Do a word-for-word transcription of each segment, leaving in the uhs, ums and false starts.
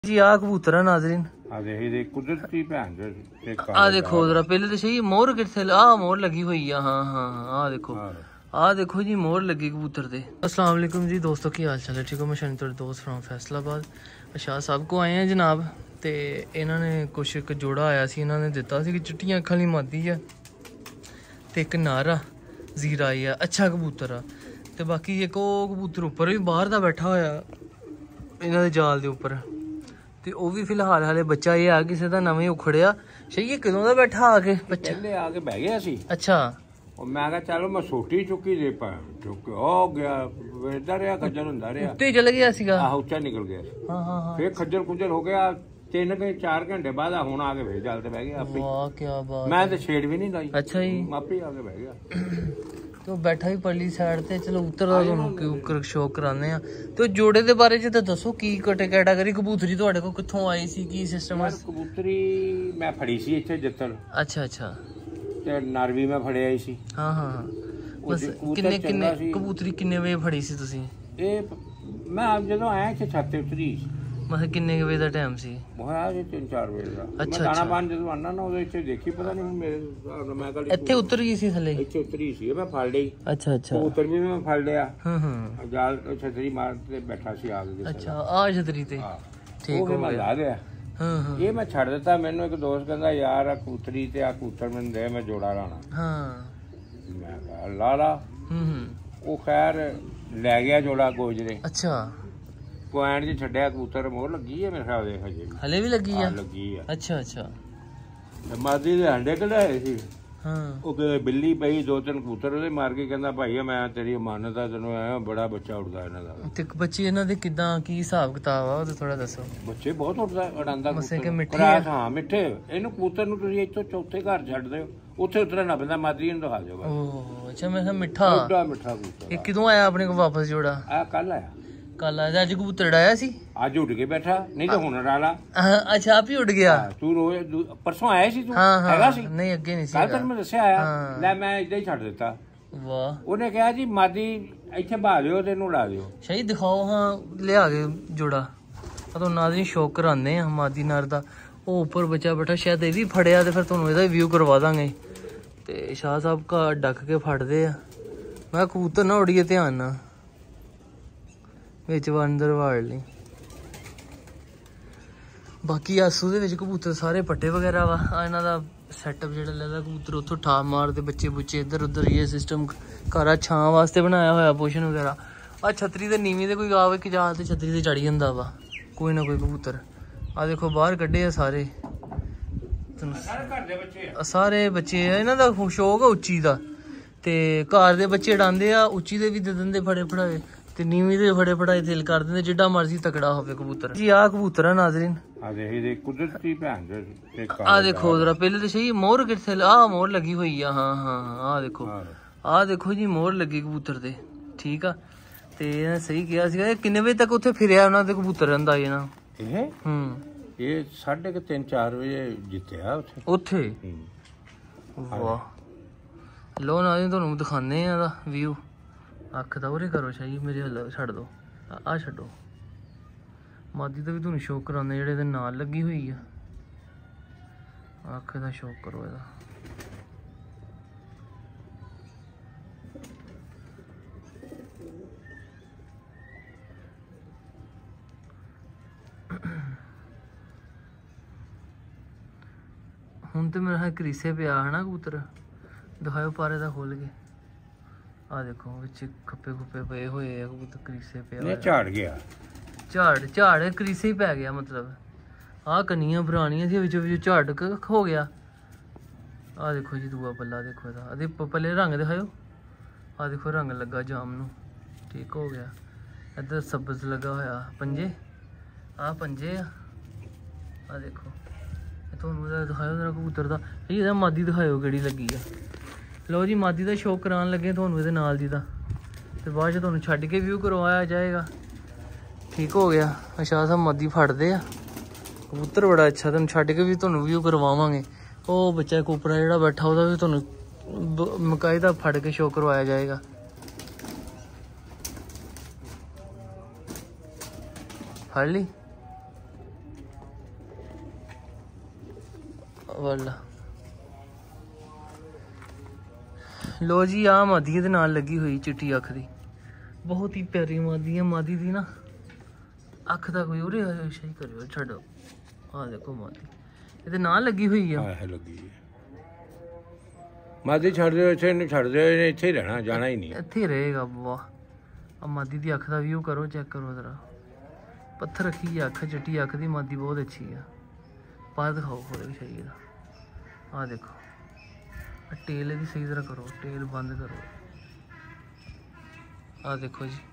जी आ कबूतर है नाजरीन, कुदरती आ देखो जरा पहले तो सही मोर कितने आ मोर लगी हुई है। हाँ हाँ आ देखो आ देखो जी मोर लगी कबूतर दे। अस्सलाम वालेकुम जी दोस्तों, की हाल चाल है? ठीक हो? मैं शनि थोड़े दोस्त फ्राम फैसलाबाद शाह साहब को आए हैं जनाब। तो इन्होंने कुछ एक जोड़ा आया सी, इन्होंने दिता सी कि चिट्टियां अखां वाली मादी है तो एक नारा जीरा आई है, अच्छा कबूतर आ। तो बाकी एक कबूतर उपर भी बाहर का बैठा होया इन्होंने जाल के उपर, तो वह भी फिलहाल हाले बच्चा ये आ किसी का नवा उखड़िया। सही कदों का बैठा आके बच्चा आके बह गया सी। अच्छा मैं कहा चलो मैं सोटी चुकी दे पा चुक हो गया वेदा रहा खज्जर हुंदा रहा उत्ते चल गया सीगा। हां ऊंचा निकल गया। हां हां हां फिर खज्जर खुज्जर हो गया तीन के चार घंटे बाद हुन आके फिर जाल ते बह गया आपे। वाह क्या बात, मैं तो छेड़ भी नहीं लाई। अच्छा जी मापी आके बह गया तो बैठा भी परली साइड ते। चलो उतर दा शौक कराने आ। तो जोड़े दे बारे च दसो की कैटागरी कबूतरी तुहाडे को कित्थों आई सी, की सिस्टम है? कबूतरी मैं फड़ी सी इत्थे जत्तल। अच्छा अच्छा ते नर भी मैं फड़े आई सी। हाँ हाँ बस किन्ने किन्ने कबूतरी किन्ने बजे फड़ी सी तुसी? ए मैं आप जदों आया इत्थे छत ते उतरी मतलब किन्ने बजे दा टाइम सी? महाराज तीन चार बजे दा। अच्छा मैं दाना पान जदों आना ना उदे इत्थे देखी पता नहीं मेरे मैं कल इत्थे उतर गई सी थले। इत्थे उतरी सी मैं फड़ लई। अच्छा अच्छा कबूतर भी मैं फड़ लिया। हां हां जाल छतरी मार ते बैठा सी आ गई। अच्छा आ छतरी ते ठीक हो गया आ गया। हां हां ये मैं छड़ दिता। मैनू एक दोस्त कहंदा यार आ कबूतरी ते आ कबूतर मैनू दे मैं जोड़ा लाना। हां मैं कहा ला ला। हम्म हम्म वो खैर ले गया जोड़ा गोजरे। अच्छा पॉइंट जी छड्या कबूतर मोर लगी है मेरे ख्याल दे हजे हले भी लगी है लगी है। अच्छा अच्छा मादी दे अंडे कढाए सी। हां ओ के बिल्ली पई दो तीन कबूतर ओदे मार के कहंदा भाई मैं तेरी अमानत है तैनू आया बड़ा बच्चा उड़दा इना दा। ते बच्चे इना दे किदां की हिसाब किताब आ ओ थोड़ा दसो। बच्चे बहुत उड़दा उड़ांदा कबूतर के मिठे हां मिठे। इनु कबूतर नु तुसी इथों चौथे घर छड्ड दिओ उत्थे उतरना पैंदा मादी नु दिखा दिओ बस। ओह अच्छा मैं मिठा बड़ा मिठा कबूतर। ये किदों आया अपने को वापस जोड़ा? आ कल आया कल आया। अज कबूतर उड़ाया सी? आज उड़ के बैठा नहीं तो हुन डाला। अच्छा आप ही उड़ गया? तू रोज परसों आया सी तू? हैगा सी? नहीं अगे नहीं सी कल तक मैं दस्या आया ले मैं इदां ही छड्ड दिता। वाह ओने कहा जी मादी इत्थे बहा दिओ ते इनु उड़ा दिओ। सही दिखाओ हां लिया के जोड़ा तो नाज़रीन शौक कराने आ मादी नर दा। ओ ऊपर बच्चा बैठा शायद ये भी फड़िया ते फिर तुहानू इहदा व्यू करवा दांगे। ते शाह साहब का डक के फड़दे आ। मैं कबूतर ना उड़िए ध्यान ना विच अंदर वाड़ ली। बाकी आसू दे विच कबूतर सारे पट्टे वगैरह वा इन्हां दा सैटअप जेह्ड़ा लगदा कबूतर उत्थों ठा मारदे बच्चे बुच्चे इधर उधर ये सिस्टम घर छां वास्ते बनाया होया पोशन वगैरह। आ छतरी ते नीवीं ते कोई आवे कि जा ते छतरी ते चढ़ी जंदा वा कोई ना कोई कबूतर। आ देखो बाहर कड्ढे आ सारे सारे बच्चे इन्हां दा शौक है उच्ची दा ते घर दे बच्चे उड़ांदे आ उच्ची दे भी दे दिंदे फड़े फड़ाए ते नीवीं दे फड़े फड़ाए दिल कर दिंदे जिड्डा मर्जी तगड़ा होवे कबूतर। जी आ कबूतर है नाज़रीन, आ दे कुदरती भैन दे आ देखो जरा पहले तो सही मोर किथे आ मोर लगी हुई है। हां हां आ देखो आ देखो जी मोर लगी कबूतर दे ठीक आ। ते सही किया सीगा किन्ने बजे तक उत्थे फिरया उन्हां दे कबूतर रंदा ये ना ये हम्म ये साढ़े के तीन चार बजे जित्तिया उत्थे उत्थे। वाह लो ना तुहानू दिखाने आ दा व्यू। अख दा उरे करो शाही मेरे हल छड्ड दो आ छड्डो मादी दा भी तुहानू शौक कराने जेह्ड़े इहदे नाल लगी हुई है। अख दा शौक करो एह्दा। हुण ते मेरे ख्याल क्रीसे पिया है ना कबूतर। दिखाओ पारे दा खोल के आ देखो विच खप्पे खुप्पे पे हुए कबूतर क्रीसे पे झाड़ गया झाड़ झाड़ क्रीसे ही पै गया मतलब आ कनियां पुरानियां सी विच विच झाड़ हो गया। आ देखो जी दूआ पल्ला देखो इहदा अदे पल्ले रंग दिखाओ। आ देखो रंग लगा जाम नू ठीक हो गया। इधर सब्ज लगा होया पंजे आ पंजे आ आ देखो तुहानू दिखाओ जरा कबूतर दा एह्दा मादी दिखाओ केह्ड़ी लगी आ। लो जी मादी का शौक करान लगे तुहानू इहदे नाल दी दा ते बाद च तुहानू छड्ड के व्यू करवाया जाएगा। ठीक हो गया। शाह साहब मादी फड़दे आ कबूतर बड़ा अच्छा तुहानू छड्ड के भी तुहानू व्यू करवावांगे। ओ बच्चा कुपड़ा जेह्ड़ा बैठा ओह्दा भी तुहानू मकायदा फड़ के शौक करवाया जाएगा। फड़ ली वाला लो जी आ मादी दे नाल लगी हुई चिट्टी अख दी बहुत ही प्यारी मादी है मादी दी ना अख दा कोई उरे सही करियो छड्डो आ देखो मादी ਇਹਦੇ ਨਾਲ ਲੱਗੀ ਹੋਈ ਆ ਆਹ ਲੱਗੀ ਹੈ ਮਾਦੀ ਛੱਡ ਦਿਓ ਇੱਥੇ ਨੂੰ ਛੱਡ ਦਿਓ ਇਹਨੇ ਇੱਥੇ ਹੀ ਰਹਿਣਾ ਜਾਣਾ ਹੀ ਨਹੀਂ ਇੱਥੇ ਰਹੇਗਾ ਬਵਾ ਆ ਮਾਦੀ ਦੀ ਅੱਖ ਦਾ ਵਿਊ ਕਰੋ ਚੈੱਕ ਕਰੋ ਜ਼ਰਾ ਪੱਥਰ ਰੱਖੀ ਆ ਅੱਖ ਚਿੱਟੀ ਅੱਖ ਦੀ ਮਾਦੀ ਬਹੁਤ ਅੱਛੀ ਆ ਪਰ ਦਿਖਾਓ ਹੋਰ ਵੀ ਸਹੀ ਇਹਦਾ ਆ ਦੇਖੋ ਟੇਲ ਇਹਦੀ ਸਹੀ ਤਰ੍ਹਾਂ ਕਰੋ ਟੇਲ ਬੰਦ ਕਰੋ ਆ ਦੇਖੋ ਜੀ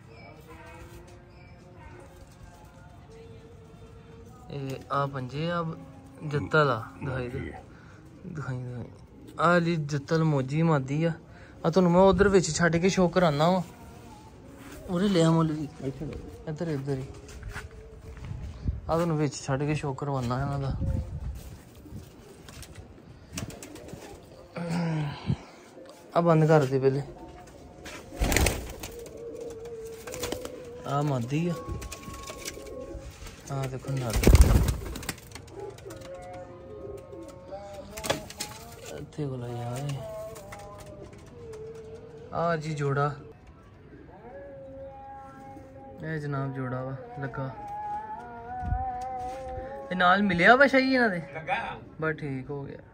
ਇਹ ਆ ਪੰਜੇ ਆ ਜੱਤਲ ਆ ਦਿਖਾਈ ਦੇ ਦਿਖਾਈ ਦਿਖਾਈ ਆ ਲਈ ਜੱਤਲ ਮੋਜੀ ਮਾਦੀ ਆ ਆ ਤੁਹਾਨੂੰ ਮੈਂ ਉਧਰ ਵਿੱਚ ਛੱਡ ਕੇ ਸ਼ੋਅ ਕਰਾਨਾ ਵਾ ਉਹਨੇ ਲਿਆ ਮੁੱਲ ਵੀ ਇੱਧਰ ਇੱਧਰ ਹੀ ਆ ਤੁਹਾਨੂੰ ਵਿੱਚ ਛੱਡ ਕੇ ਸ਼ੋਅ ਕਰਵਾਉਣਾ ਇਹਨਾਂ ਦਾ ਆ ਬੰਦ ਕਰ ਦੇ ਪਹਿਲੇ ਆ ਮਾਦੀ ਆ ਆ ਦੇਖੋ ਨਾਲ ਇੱਥੇ ਕੋਲ ਯਾਰ ਆ ਜੀ ਜੋੜਾ ਇਹ ਜਨਾਬ ਜੋੜਾ ਵਾ ਲੱਗਾ ਇਹ ਨਾਲ ਮਿਲਿਆ ਵਾ ਸ਼ਾਹੀ ਇਹਨਾਂ ਦੇ ਲੱਗਾ ਬਸ ਠੀਕ ਹੋ ਗਿਆ